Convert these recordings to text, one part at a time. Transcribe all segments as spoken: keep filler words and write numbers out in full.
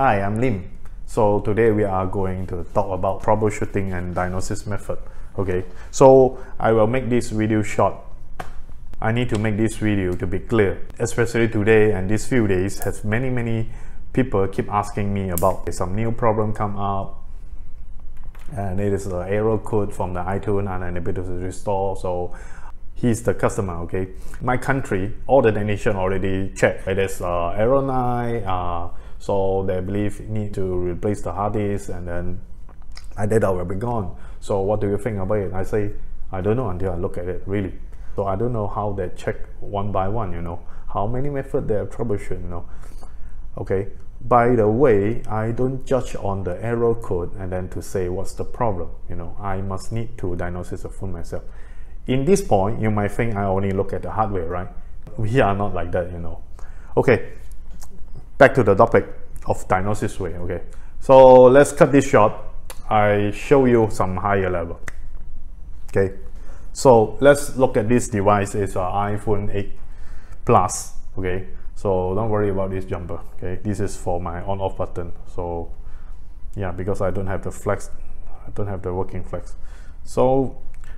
Hi, I'm Lim. So today we are going to talk about troubleshooting and diagnosis method. Okay, so I will make this video short. I need to make this video to be clear, especially today and these few days has many many people keep asking me about some new problem come up, and it is an error code from the iTunes and I'm able to restore. So he's the customer. Okay, my country, all the technician already checked. It is uh, error nine. Uh, so they believe need to replace the hard disk, and then my data will be gone. So what do you think about it? I say I don't know until I look at it really. So I don't know how they check one by one, you know, how many methods they have troubleshoot, you know. Okay, by the way, I don't judge on the error code and then to say what's the problem, you know. I must need to diagnose the phone myself. In this point, you might think I only look at the hardware, right? We are not like that, you know. Okay, back to the topic of diagnosis way. Okay, so let's cut this short. I show you some higher level. Okay, so let's look at this device. It's an iPhone eight Plus. Okay, so don't worry about this jumper. Okay, this is for my on off button. So yeah, because I don't have the flex, I don't have the working flex. So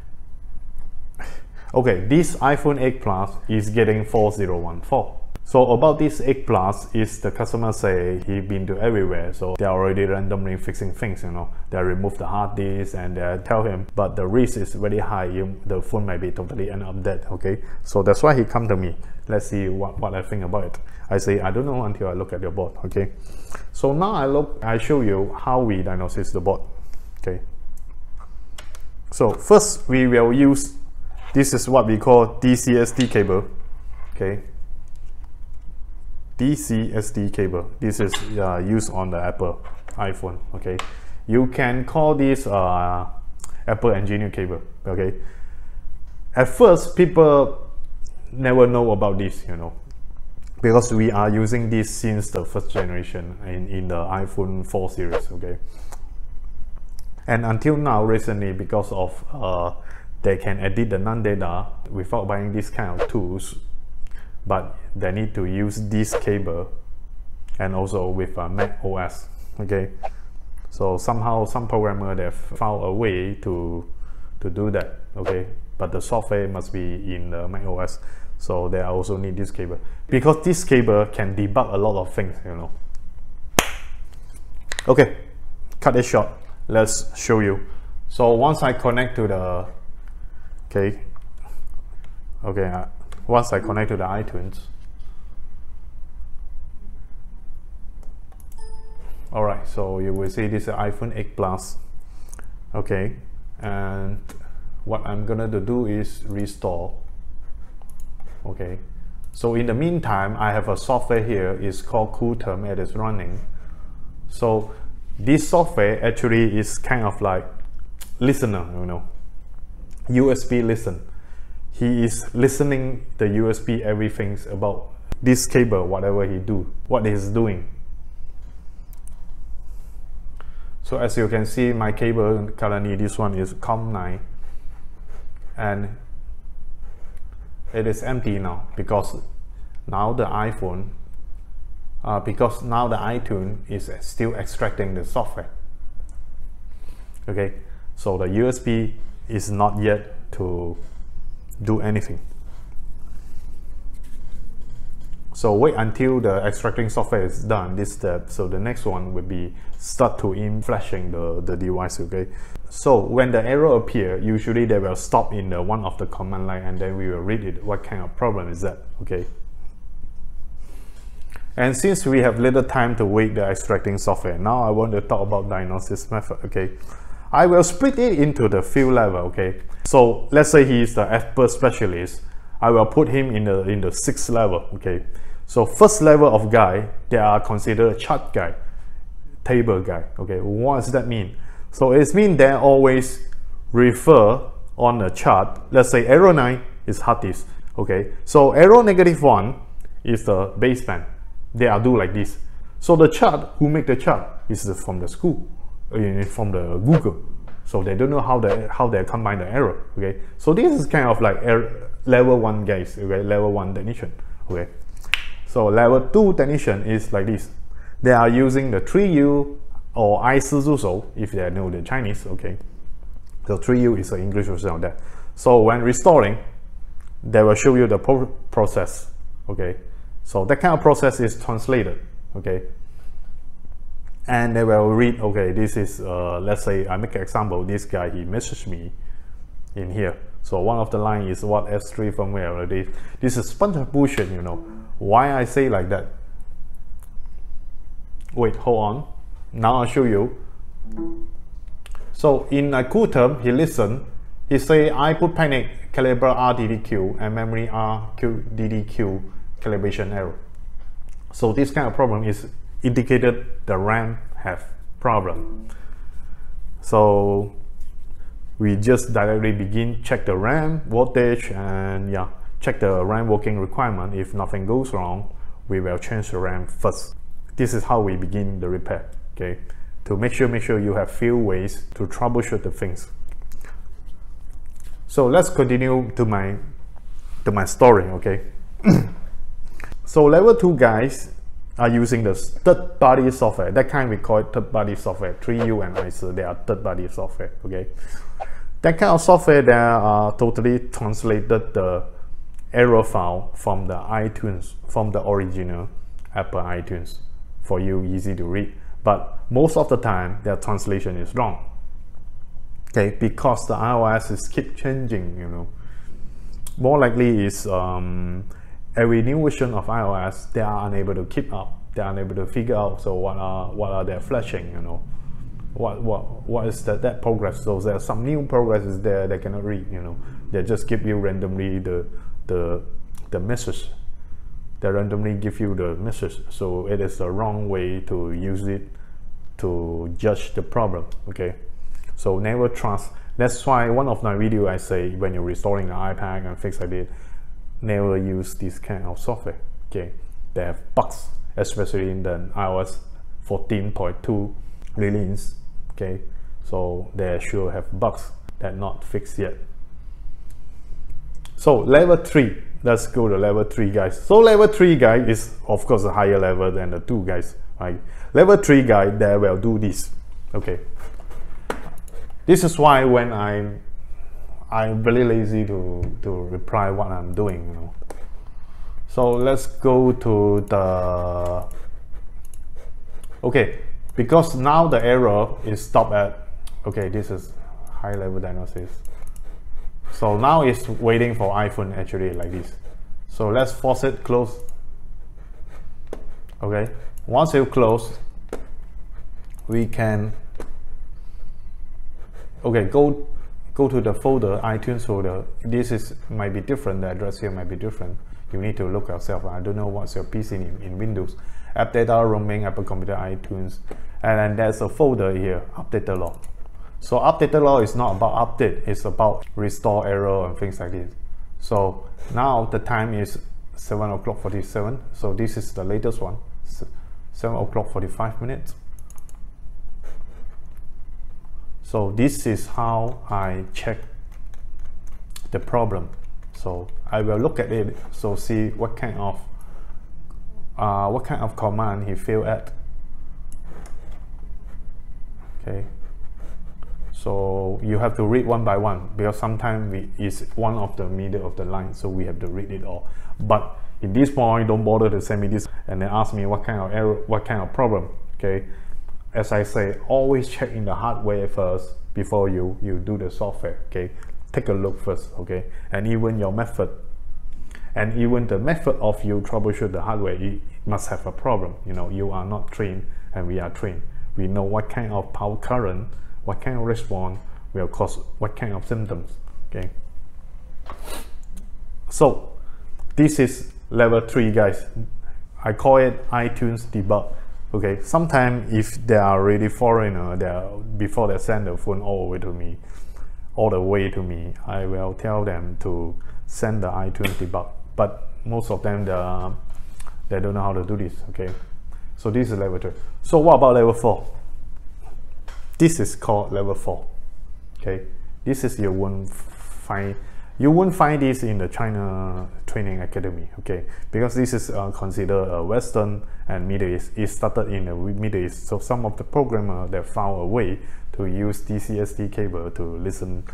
okay, this iPhone eight Plus is getting four zero one four. So about this eight Plus is the customer say he been to everywhere, so they're already randomly fixing things, you know. They remove the hard disk and they tell him, but the risk is very high, you, the phone might be totally end up dead. Okay, so that's why he come to me. Let's see what, what I think about it. I say I don't know until I look at your board. Okay, so now I look, I show you how we diagnose the board. Okay, so first we will use, this is what we call D C S D cable. Okay, D C S D cable. This is uh, used on the Apple iPhone. Okay, you can call this uh, Apple engineer cable. Okay, at first people never know about this, you know, because we are using this since the first generation in, in the iPhone four series. Okay, and until now recently, because of uh, they can edit the NAND data without buying this kind of tools, but they need to use this cable, and also with uh, Mac O S. Okay, so somehow some programmer they found a way to to do that. Okay, but the software must be in the Mac O S, so they also need this cable, because this cable can debug a lot of things, you know. Okay, cut it short, let's show you. So once I connect to the okay okay uh, once I connect to the iTunes, all right, so you will see this is iPhone eight Plus. Okay, and what I'm gonna do is restore. Okay, so in the meantime, I have a software here, it's called CoolTerm, it is running. So this software actually is kind of like listener, you know, U S B listen. He is listening the U S B everything about this cable, whatever he do, what he's doing. So as you can see, my cable currently, this one is COM nine, and it is empty now, because now the iPhone, uh, because now the iTunes is still extracting the software. Okay, so the U S B is not yet to do anything. So wait until the extracting software is done, this step. So the next one will be start to in flashing the, the device. Okay, so when the error appear, usually they will stop in the one of the command line, and then we will read it, what kind of problem is that. Okay, and since we have little time to wait the extracting software, now I want to talk about diagnosis method. Okay, I will split it into the few level. Okay, so let's say he is the expert specialist, I will put him in the in the sixth level. Okay, so first level of guy, they are considered chart guy, table guy. Okay, what does that mean? So it means they always refer on a chart. Let's say error nine is hard disk. Okay, so error negative one is the baseband. They are do like this. So the chart, who make the chart is from the school, from the Google. So they don't know how they how they combine the error. Okay, so this is kind of like error, level one guys. Okay, level one technician. Okay, so level two technician is like this. they are using the three U or I四助手 if they know the Chinese. Okay, so three U is the English version of that. So when restoring, they will show you the pro process. Okay, so that kind of process is translated. Okay, and they will read, okay, this is uh, let's say I make an example, this guy, he messaged me in here. So one of the line is what S three firmware already. This is bunch of bullshit, you know. Why I say like that? Wait, hold on. Now I'll show you. So in a cool term, he listened. He say input panic, caliber R D D Q, and memory R Q D D Q calibration error. So this kind of problem is indicated the RAM have problem. So we just directly begin check the RAM voltage and yeah, check the RAM working requirement. If nothing goes wrong, we will change the RAM first. This is how we begin the repair. Okay, to make sure make sure you have few ways to troubleshoot the things. So let's continue to my to my story. Okay, so level two guys are using the third-party software. That kind we call it third-party software. three U and I C E, they are third-party software. Okay, that kind of software they are totally translated the error file from the iTunes, from the original Apple iTunes, for you easy to read. But most of the time their translation is wrong. Okay, because the iOS is keep changing, you know. More likely is um, every new version of iOS they are unable to keep up. They are unable to figure out so what are what are they flashing, you know. What what what is that that progress? So there's some new progress is there they cannot read, you know. They just give you randomly the the the message. They randomly give you the message, so it is the wrong way to use it to judge the problem. Okay, so never trust. That's why one of my video I say when you're restoring the iPad and fix like it, never use this kind of software. Okay, they have bugs, especially in the iOS fourteen point two release. Okay, so they sure have bugs that not fixed yet. So level three, let's go to level three guys. So level three guy is of course a higher level than the two guys, right? Level three guy, they will do this. Okay, this is why when I'm I'm really lazy to to reply what I'm doing, you know. So let's go to the okay, because now the error is stopped at okay, this is high level diagnosis. So now it's waiting for iPhone actually like this. So let's force it close. Okay, once you close, we can okay go go to the folder, iTunes folder. This is might be different. The address here might be different. You need to look yourself. I don't know what's your P C name in Windows. App data, roaming, Apple Computer, iTunes, and then there's a folder here, updated log. So updated log is not about update, it's about restore error and things like this. So now the time is seven o'clock forty-seven. So this is the latest one, seven o'clock forty-five minutes. So this is how I check the problem. So I will look at it, so see what kind of uh, what kind of command he failed at. Okay. So you have to read one by one, because sometimes it's one of the middle of the line, so we have to read it all. But in this point, don't bother to send me this and then ask me what kind of error, what kind of problem. Okay, as I say, always check in the hardware first before you you do the software. Okay, take a look first. Okay, and even your method, and even the method of you troubleshoot the hardware, it must have a problem. You know, you are not trained, and we are trained. We know what kind of power current, what kind of response will cause what kind of symptoms. Okay, so this is level three guys. I call it iTunes debug. Okay, sometimes if they are really foreigner, they are, before they send the phone all the way to me all the way to me I will tell them to send the iTunes debug, but most of them they, are, they don't know how to do this. Okay, so this is level three. So what about level four? This is called level four. Okay, this is you won't find You won't find this in the China training academy, okay? Because this is uh, considered a Western and Middle East. It started in the Middle East, so some of the programmers they found a way to use D C S D cable to listen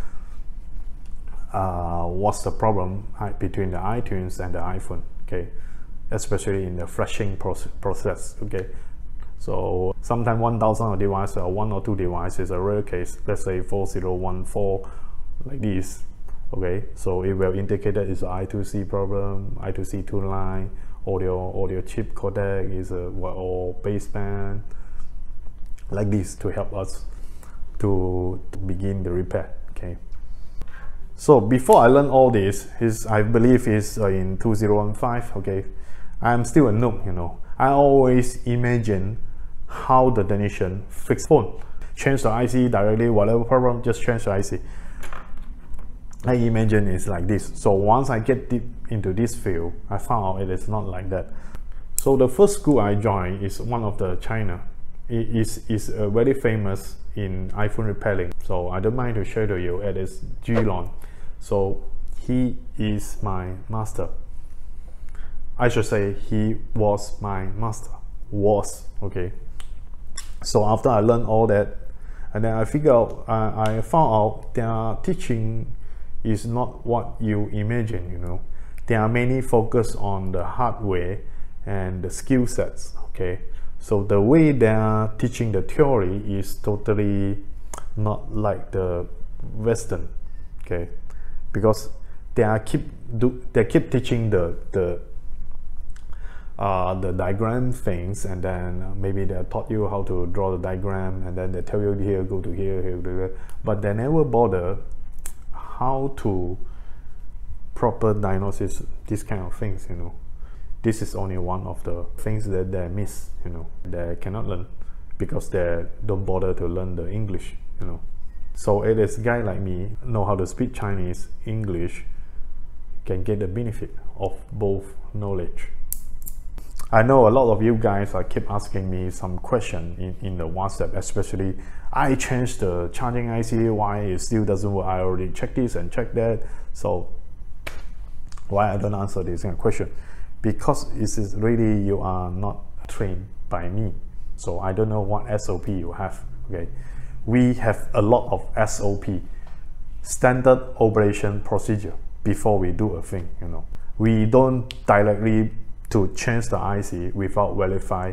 uh, what's the problem between the iTunes and the iPhone, okay? Especially in the flashing process, okay? So sometimes one thousand devices or one or two devices is a rare case. Let's say four zero one four like this. Okay, so it will indicate that it's an I two C problem, I two C two line, audio audio chip codec is a or baseband, like this to help us to, to begin the repair. Okay. So before I learn all this, is I believe is uh, in two thousand fifteen. Okay, I'm still a noob. You know, I always imagine how the technician fix phone, change the I C directly, whatever problem, just change the I C. I imagine it's like this. So once I get deep into this field, I found out it is not like that. So the first school I joined is one of the China. It is is uh, very famous in iPhone repairing. So I don't mind to share to you. It is Jilon. So he is my master. I should say he was my master. Was okay. So after I learned all that, and then I figured out, uh, I found out their teaching is not what you imagine. You know, there are many focus on the hardware and the skill sets. Okay, so the way they are teaching the theory is totally not like the Western. Okay, because they are keep do they keep teaching the the uh, the diagram things, and then maybe they taught you how to draw the diagram, and then they tell you here go to here here to here, but they never bother how to proper diagnosis these kind of things. You know, this is only one of the things that they miss. You know, they cannot learn because they don't bother to learn the English. You know, so it is guy like me know how to speak Chinese, English, can get the benefit of both knowledge. I know a lot of you guys are keep asking me some question in, in the WhatsApp, especially I changed the charging I C, why it still doesn't work. I already checked this and checked that. So why I don't answer this kind of question? Because it is really you are not trained by me. So I don't know what S O P you have. Okay, we have a lot of S O P, standard operation procedure, before we do a thing. You know, we don't directly to change the I C without verify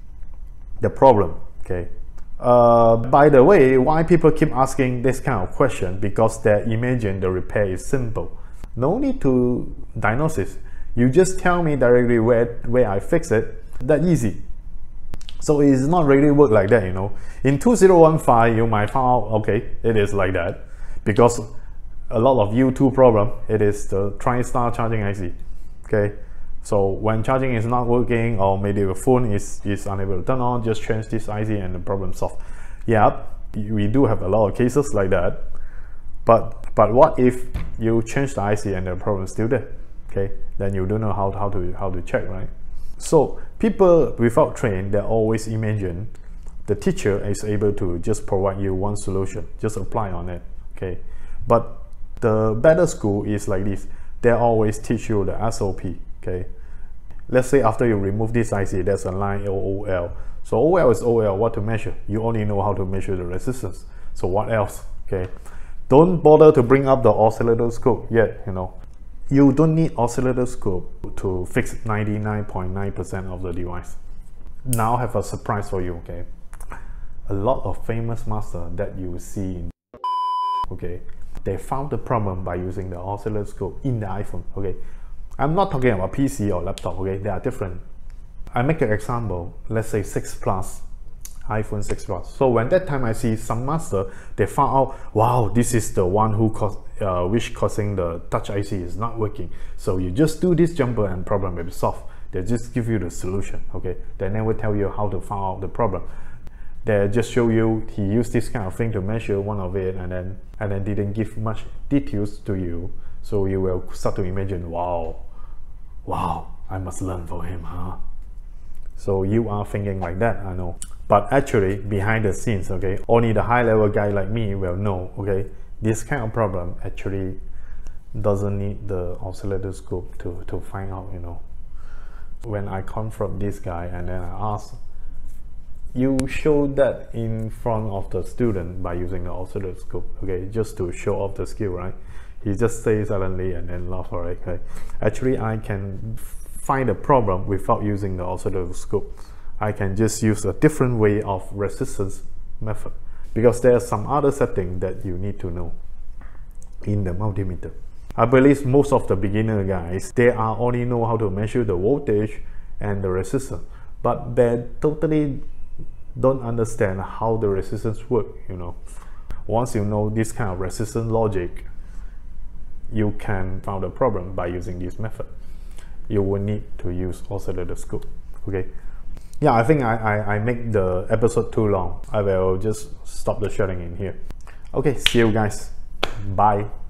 the problem. Okay. Uh, by the way, why people keep asking this kind of question? Because they imagine the repair is simple. No need to diagnosis. You just tell me directly where where I fix it. That easy. So it's not really work like that. You know, in two thousand fifteen, you might find out okay, it is like that because a lot of U two problem. It is the TriStar charging I C. Okay. So when charging is not working, or maybe the phone is, is unable to turn on, just change this I C and the problem solved. Yeah, we do have a lot of cases like that. But but what if you change the I C and the problem is still there? Okay, then you don't know how, how to how to check, right? So people without train, they always imagine the teacher is able to just provide you one solution, just apply on it. Okay, but the better school is like this. They always teach you the S O P. Okay, let's say after you remove this I C, there's a line O L. So O L is O L, what to measure? You only know how to measure the resistance. So what else? Okay, don't bother to bring up the oscilloscope yet. You know, you don't need oscilloscope to fix ninety-nine point nine percent of the device. Now I have a surprise for you. Okay, a lot of famous master that you see in, okay, they found the problem by using the oscilloscope in the iPhone. Okay, I'm not talking about P C or laptop. Okay, they are different. I make an example. Let's say six plus, iPhone six plus. So when that time I see some master, they found out, wow, this is the one who caused, uh, which causing the touch I C is not working. So you just do this jumper and problem will be solved. They just give you the solution. Okay, they never tell you how to find out the problem. They just show you he used this kind of thing to measure one of it, and then and then didn't give much details to you. So you will start to imagine, wow, wow, I must learn from him, huh? So you are thinking like that, I know. But actually, behind the scenes, okay, only the high level guy like me will know, okay, this kind of problem actually doesn't need the oscilloscope to, to find out, you know. When I confront this guy and then I ask, you show that in front of the student by using the oscilloscope, okay, just to show off the skill, right? He just says suddenly and then laugh, alright, okay. Actually, I can find a problem without using the oscilloscope. I can just use a different way of resistance method, because there's some other setting that you need to know in the multimeter. I believe most of the beginner guys, they are only know how to measure the voltage and the resistance, but they totally don't understand how the resistance work, you know. Once you know this kind of resistance logic, you can find a problem by using this method. You will need to use oscilloscope, okay. Yeah, I think I, I, I make the episode too long. I will just stop the sharing in here. Okay, see you guys. Bye.